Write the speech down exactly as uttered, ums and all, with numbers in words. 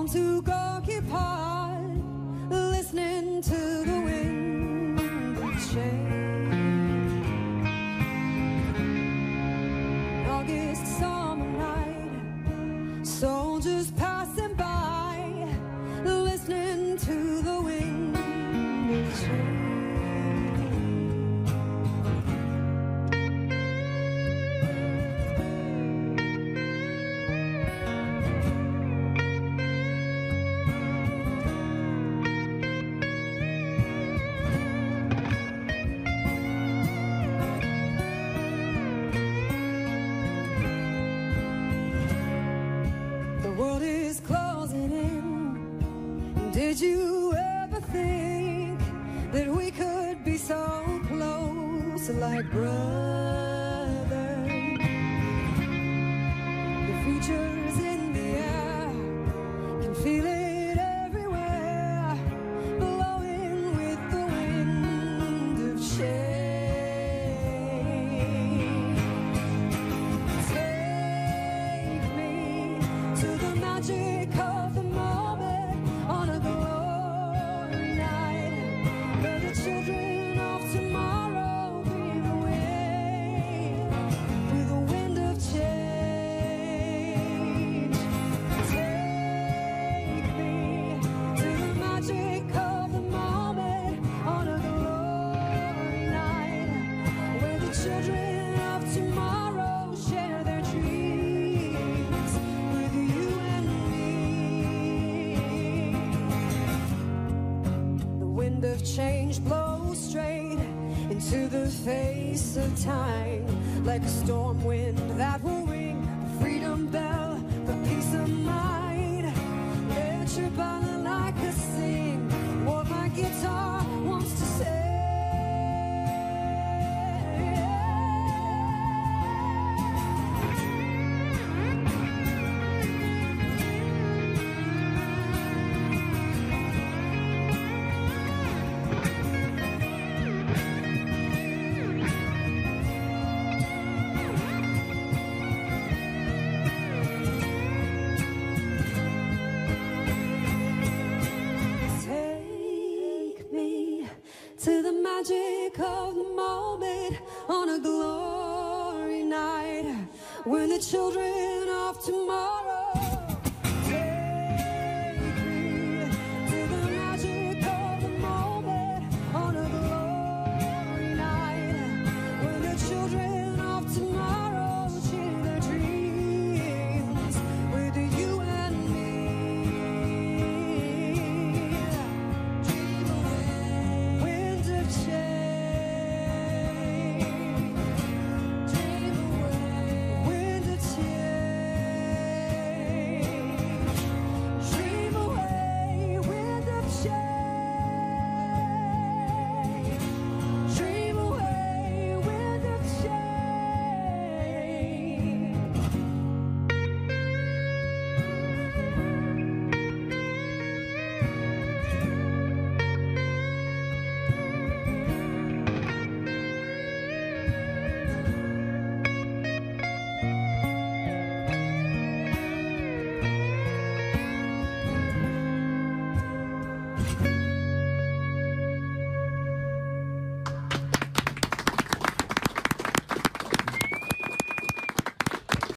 on to occupied, listening to the wind change. August summer night, soldiers passing by, listening to the wind change. Did you ever think that we could be so close, like brothers? The future's in the air, can feel it everywhere, blowing with the wind of change. Take me to the magic of the moment, on a glory night, where the children of tomorrow dream away with the wind of change. Take me to the magic of the moment, on a glory night, where the children of tomorrow share their dreams with you and me. The wind of change blows straight into the face of time, like a storm wind that will ring the freedom bell for peace of mind. Let your balalaika sing what my guitar wants to say. To the magic of the moment, on a glory night, when the children of tomorrow